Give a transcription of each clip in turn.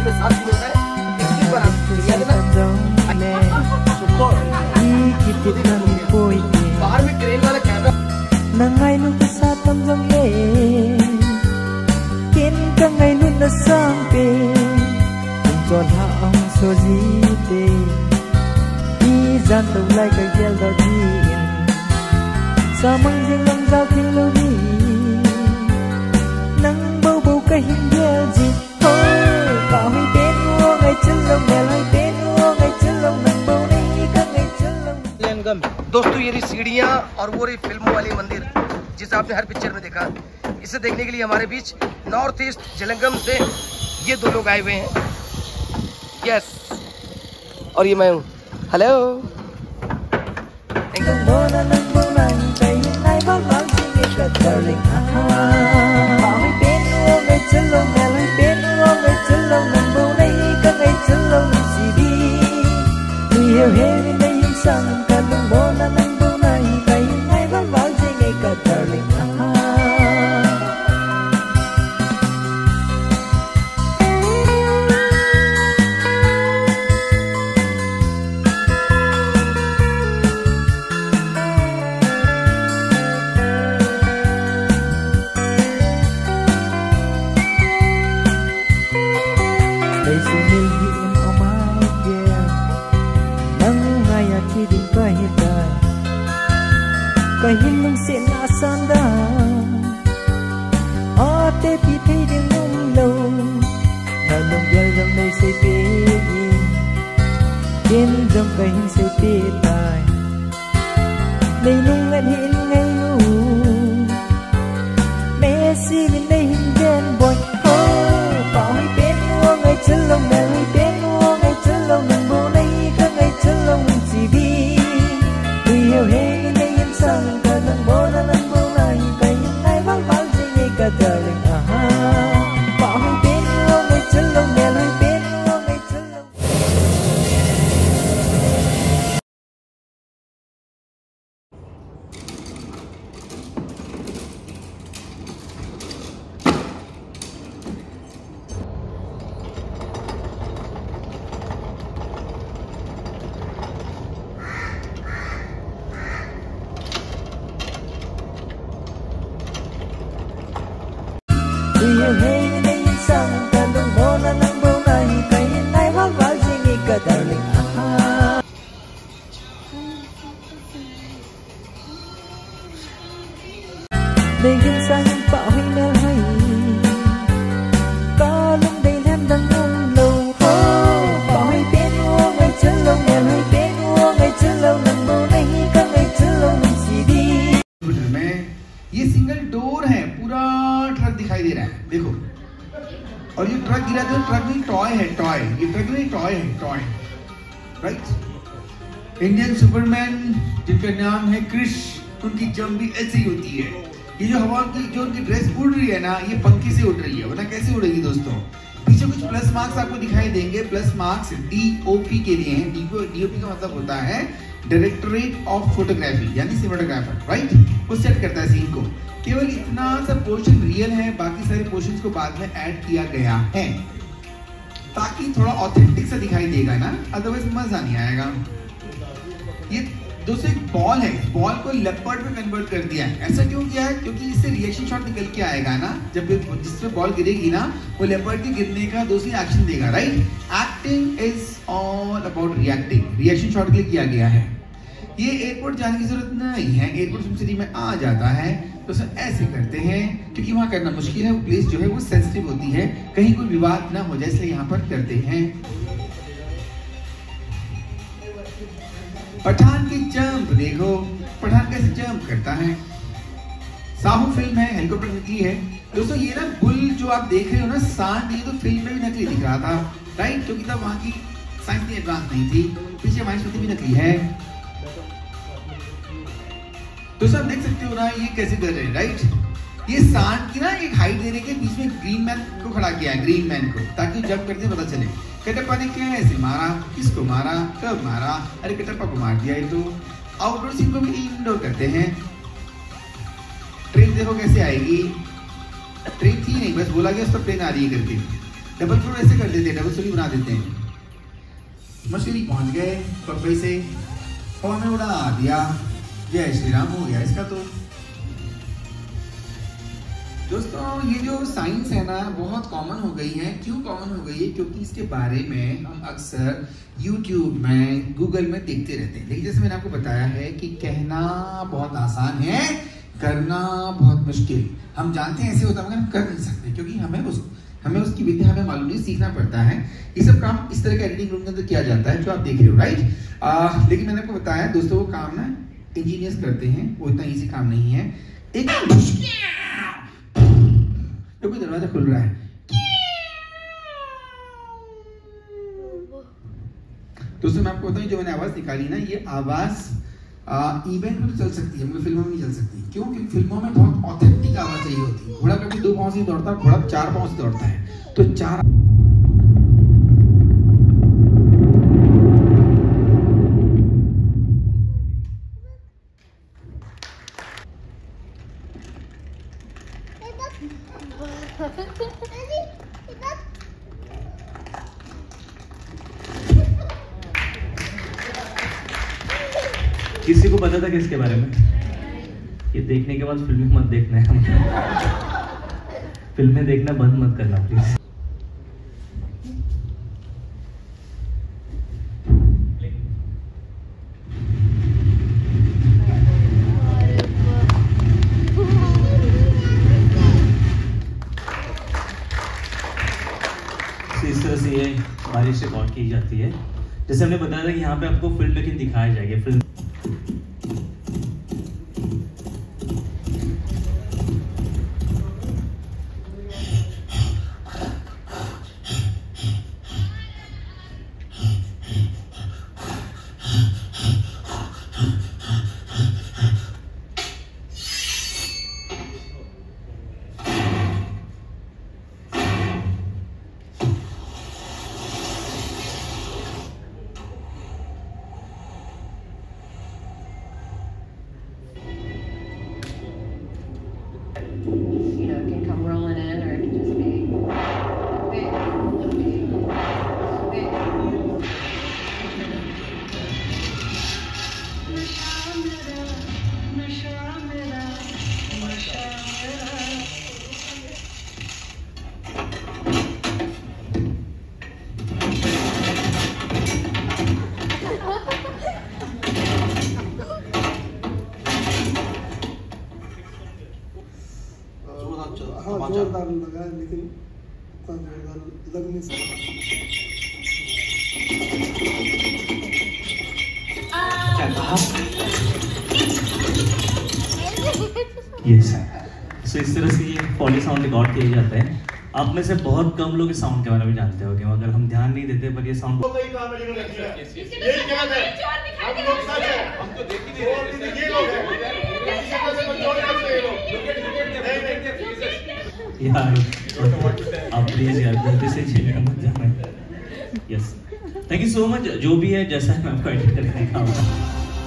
Birthday में साथ मिल रहा है। बाहर में क्रेन वाला camera nangai lu sa tam jong le ken ka ngai lu na sang pe chon ha ong so ji te i jan tu lai ka gel do ji sa mang jing lang giao thiên lu ni nang bâu bâu ka hin gel ji ho ba hui ten ngo ngai chân long le lai ten ngo ngai chân long nang bâu nei ka ngai chân long गम। दोस्तों ये रही सीढ़ियाँ और वो रही फिल्मों वाली मंदिर जिसे आपने हर पिक्चर में देखा। इसे देखने के लिए हमारे बीच नॉर्थ ईस्ट जलंगम से ये दो लोग आए हुए हैं। यस, और ये मैं हूँ। Hello. Kahin mong sinasanda Ate pitay din mong law Nanong yalang may say pigin Kinjong kahin say pitay Nay nung anhin ngay nung Messi min nay hinggan boy Oh, pahoy penwo ngay chalong Nalay penwo ngay chalong Nang bunay ka ngay chalong Sibi Uyaw hey sang ka nang bona nang bona kay ngay bang bang sige ka darling aha pahoy penwo ngay chalong nalay penwo ngay chalong Dengan sayang pak huy nel hai Kalung day lam dang nung lâu Pak huy bên wo ngay chân lâu nel huy bên wo ngay chân lâu nang bầu nay ka ngay chân lâu nang si di में ये single door है, पूरा truck दिखाई दे रहा है, देखो। और ये ट्रक गिरा तो ट्रक नहीं टॉय है, टॉय। ये ट्रक नहीं टॉय है, टॉय। राइट। इंडियन सुपरमैन जिनका नाम है क्रिश, उनकी जंप भी ऐसी ही होती है। ये जो हवा की जो उनकी ड्रेस उड़ रही है ना, ये पंखे से उड़ रही है, वरना कैसे उड़ेगी दोस्तों। पीछे कुछ प्लस मार्क्स आपको दिखाई देंगे। प्लस मार्क्स DOP के लिए हैं। DOP का मतलब होता है डायरेक्टरेट ऑफ फोटोग्राफी, यानी सिनेमेटोग्राफर, राइट। वो सेट करता है सीन को। केवल इतना सा पोर्शन रियल है, बाकी सारे पोर्शंस को बाद में ऐड किया गया है ताकि थोड़ा ऑथेंटिक सा दिखाई देगा ना, अदरवाइज मजा नहीं आएगा। ये दोस्तों एक बॉल है, इस बॉल को लेपर्ड में कन्वर्ट कर दिया है। ऐसा क्यों किया है? क्योंकि इससे रिएक्शन शॉट निकल के आएगा ना, जब जिसमें बॉल गिरेगी ना, वो लेपर्ड के गिरने का दूसरी एक्शन देगा, right. Acting is all about reacting, reaction shot के लिए किया गया है। ये एयरपोर्ट जाने की जरूरत नहीं है, एयरपोर्ट सिम सिटी में आ जाता है तो सर ऐसे करते हैं, क्योंकि वहां करना मुश्किल है, वो प्लेस जो है वो सेंसिटिव होती है, कहीं कोई विवाद ना हो जाए, इसलिए यहाँ पर करते हैं। पठान की जंप देखो, पठान कैसे जंप करता है। साहू फिल्म है, हेलीकॉप्टर निकली है दोस्तों। ये ना बुल जो आप देख रहे हो ना, सांड, ये तो फिल्म में भी नकली दिख रहा था, राइट, क्योंकि तब वहां की साइंस इतनी एडवांस नहीं थी। पीछे हमारी भी नकली है तो सब देख सकते हो ना, ये कैसे कर रहे हैं, राइट। ये सांड की ना एक हाइट देने के बीच में ग्रीन मैन को खड़ा किया है, ग्रीन मैन को, ताकि जंप करते पता चले। कटप्पा ने क्या ऐसे मारा, किसको मारा, कब मारा, अरे कटप्पा को मार दिया। ये तो आउटडोर सीन को भी इनडोर करते हैं। ट्रेन देखो कैसे आएगी, ट्रेन थी नहीं, बस बोला गया उसका ट्रेन आ रही है करके, डबल फ्रूट ऐसे कर देते हैं, डबल स्टोरी बना देते हैं। मछली पहुंच गए पब्बे से, हवा में उड़ा दिया, जय श्री राम हो गया इसका। तो दोस्तों ये जो साइंस है ना बहुत कॉमन हो गई है। क्यों कॉमन हो गई है? क्योंकि इसके बारे में हम अक्सर YouTube में, Google में देखते रहते हैं। लेकिन जैसे मैंने आपको बताया है कि कहना बहुत आसान है, करना बहुत मुश्किल। हम जानते हैं ऐसे होता है मगर हम कर नहीं सकते, क्योंकि हमें उसकी विद्या हमें मालूम नहीं, सीखना पड़ता है। ये सब काम इस तरह के एडिटिंग रूम के अंदर किया जाता है जो आप देख रहे हो, राइट। लेकिन मैंने आपको बताया दोस्तों वो काम ना इंजीनियर्स करते हैं, वो इतना ईजी काम नहीं है। एक कोई दरवाजा खुल रहा है, दोस्तों मैं आपको बताऊं जो मैंने आवाज निकाली ना, ये आवाज इवेंट में तो चल सकती है मगर फिल्मों में नहीं चल सकती। क्यों? क्योंकि फिल्मों में बहुत ऑथेंटिक आवाज चाहिए होती है। घोड़ा कभी 2 पांव से दौड़ता, घोड़ा 4 पांव से दौड़ता है, तो 4 किसी को पता था किसके बारे में? ये देखने के बाद फिल्में मत देखना है। फिल्में देखना बंद मत करना प्लीज। इस तरह से ये बारिश रिकॉर्ड की जाती है। जैसे हमने बताया था कि यहाँ पे आपको फिल्म मेकिंग दिखाया जाएगा। फिल्म हाँ जोरदार लगा लेकिन उतना जोरदार लग नहीं सकता। क्या कहा? यस। सो इस तरह से ये फॉली साउंड रिकॉर्ड किए जाते हैं। आप में से बहुत कम लोग इस साउंड के बारे में जानते होंगे, मगर हम ध्यान नहीं देते, पर ये साउंड यार आप प्लीज यार गलती से चेंज मत जाना। Yes, thank you so much. जो भी है जैसा मैं आपको एडिट करके दिखाऊंगा।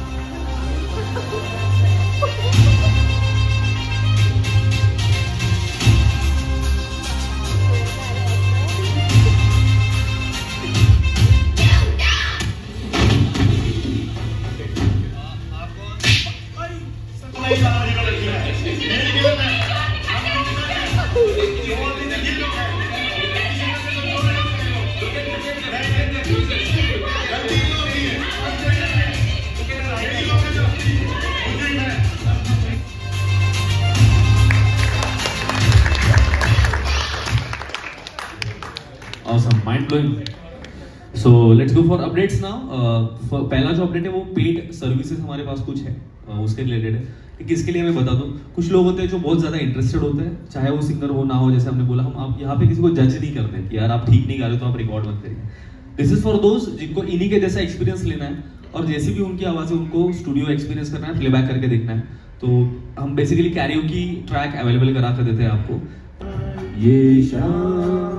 Awesome, mind blowing. So let's go for updates now. पहला जो अपडेट है वो पेड सर्विसेज हमारे पास कुछ है, उसके रिलेटेड है। किसके लिए मैं बता दूं, कुछ लोग होते हैं जो बहुत ज्यादा इंटरेस्टेड होते हैं, चाहे वो सिंगर हो ना हो। जैसे हमने बोला, हम आप यहाँ पे किसी को जज नहीं करते कि यार आप ठीक नहीं गा रहे तो आप रिकॉर्ड मत करिए। दिस इज फॉर दोस्त जिनको इन्हीं के जैसा एक्सपीरियंस लेना है और जैसी भी उनकी आवाज है उनको स्टूडियो एक्सपीरियंस करना है, प्लेबैक करके देखना है। तो हम बेसिकली कैरियोकी ट्रैक अवेलेबल करा कर देते हैं आपको। ये शाम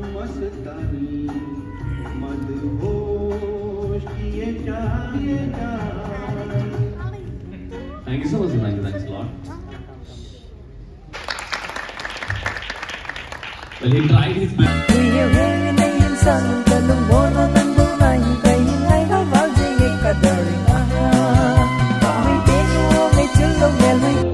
Thank you so much, thanks a lot. Well, he tried his best.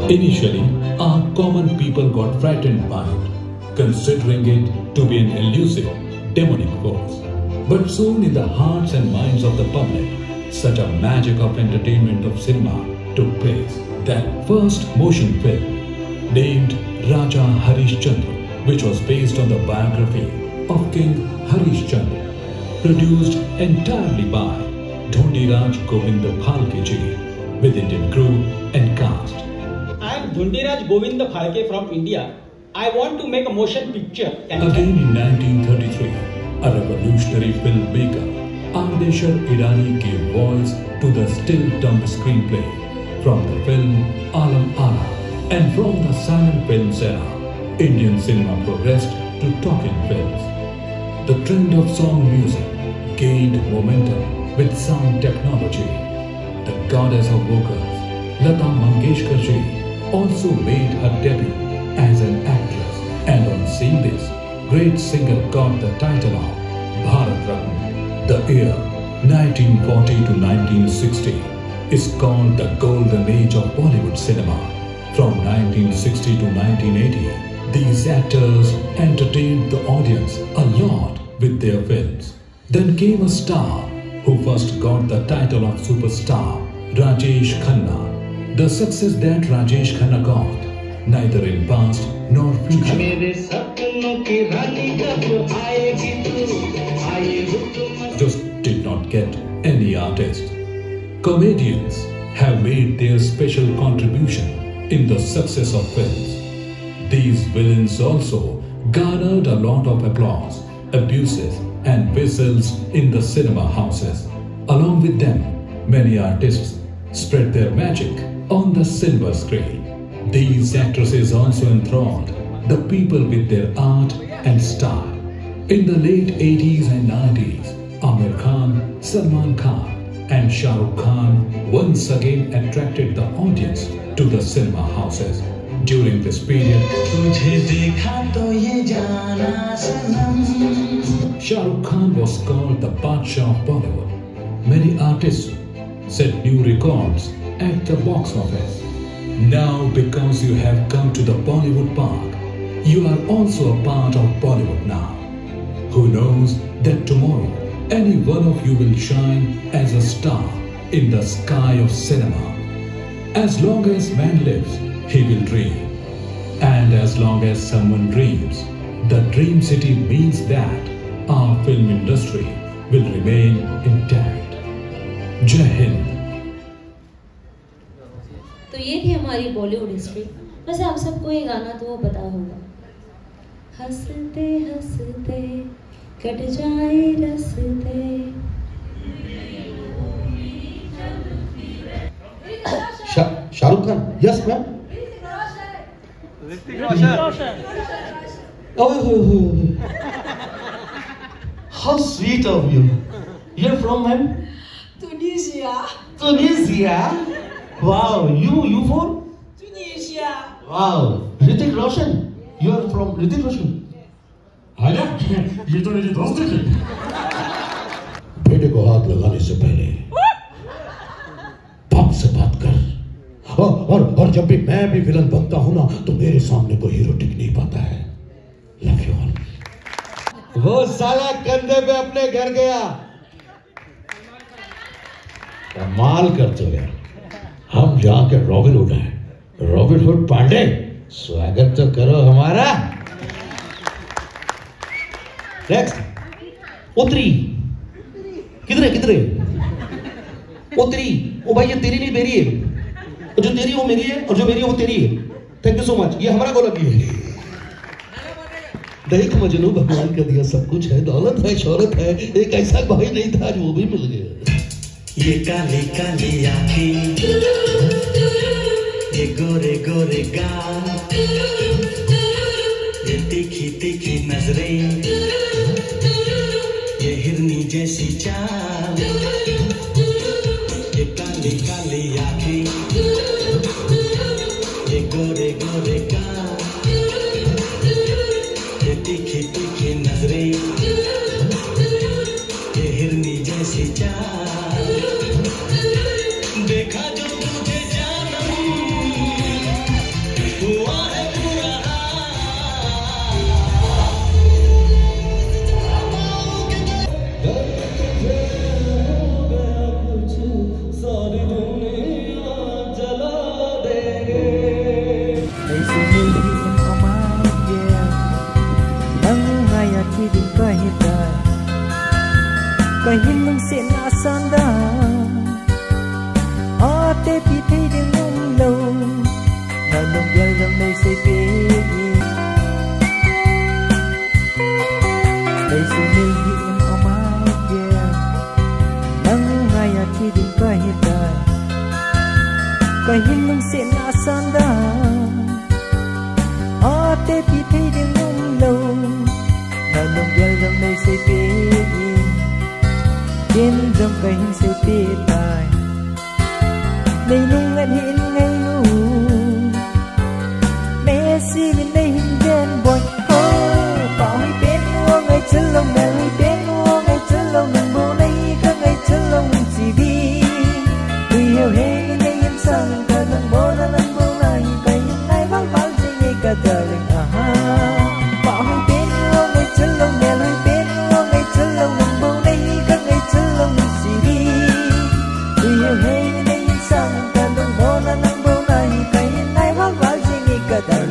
Initially, our common people got frightened by it, considering it to be an elusive, demonic force. But soon in the hearts and minds of the public, such a magic of entertainment of cinema took place. That first motion film, named Raja Harishchandra, which was based on the biography of King Harishchandra, produced entirely by Dhondiraj Govind Phalke ji, with Indian crew and cast. I am Dhondiraj Govind Phalke from India. I want to make a motion picture. Again in 1933, a revolutionary filmmaker, Ardeshir Irani gave voice to the still-dumb screenplay from the film Alam Ara. And from the silent films era, Indian cinema progressed to talking films. The trend of song music gained momentum with sound technology. The goddess of vocals, Lata Mangeshkar ji, also made her debut as an actress. And on seeing this, great singer got the title of Bharat Ratna. The year 1940 to 1960 is called the golden age of Bollywood cinema. From 1960 to 1980, these actors entertained the audience a lot with their films. Then came a star who first got the title of superstar, Rajesh Khanna. The success that Rajesh Khanna got, neither in past nor future, just did not get any artist. Comedians have made their special contribution in the success of films. These villains also garnered a lot of applause, abuses and whistles in the cinema houses. Along with them, many artists spread their magic on the silver screen. These actresses also enthralled the people with their art and style. In the late 80s and 90s, Amir Khan, Salman Khan and Shah Rukh Khan once again attracted the audience to the cinema houses. During this period, Shah Rukh Khan was called the Badshah of Bollywood. Many artists set new records at the box office. Now, because you have come to the Bollywood park, you are also a part of Bollywood now. Who knows that tomorrow any one of you will shine as a star in the sky of cinema. As long as man lives, he will dream. And as long as someone dreams, the Dream City means that our film industry will remain intact. Jai Hind. तो ये थी हमारी Bollywood history. वैसे आप सबको ये गाना तो पता होगा, हंसते हंसते कट जाए रस्ते। Shahrukh Khan, yes ma'am. How sweet of you. You're from ma'am? Tunisia. Tunisia? Wow, you from? Tunisia. Wow, Hrithik Roshan. You are from Hrithik Roshan. आजा, ये तो मेरी दोस्त थी। बेटे को हाथ लगाने से पहले बाप से बात कर। और जब भी मैं भी विलन बनता हूं ना, तो मेरे सामने कोई हीरो टिक नहीं पाता है। Love you all. वो साला कंधे पे अपने घर गया, कमाल करते हो यार। हम यहाँ के रॉबिन हुड हैं, रॉबिन हुड पांडे। स्वागत तो करो हमारा। नेक्स्ट, उत्तरी। किधर है? उत्तरी। ओ भाई, ये तेरी नहीं मेरी है। जो तेरी वो मेरी है, और जो मेरी है वो तेरी है। Thank you so much. ये हमारा गोलक भी है। देख मजनू, भगवान का दिया सब कुछ है, दौलत है, शोहरत है, एक ऐसा भाई नहीं था जो वो भी मिल गया। ये काली काली आँखें, ये गोरे गोरे गाल, ये तीखी तीखी नजरें, ये हिरनी जैसी चाल, ये काली काली आँखें, ये गोरे गोरे गाल, ये तीखी तीखी नजरें, ये हिरनी जैसी चाल, देखा जो तुझे जानम, kahin nung se na sanda ate pi thei ding nung lo na nung yal ram nei se pe nei su mil hi in o mai dia nang ngai a thi ding ka hi ta kahin nung se na sanda ate pi thei ding nung lo na nung yal ram nei se pe in dòng cây hình say tê tài đây nung anh hin ngay nu Messi bên đây hình đen bồi hô bảo hay bên mua ngay chân lông đèn hay bên mua ngay chân lông đèn bố này các ngay chân lông chỉ đi vì hiểu hết bên đây em sang cả nâng bố này cây hình này vắng vắng chỉ nghe cả đời à ha bảo hay bên mua ngay chân lông đèn hay bên mua ngay chân lông đèn bố này các ngay chân lông chỉ đi vì hiểu hết bên đây em sang cả nâng bố này cây hình này vắng vắng chỉ nghe cả đời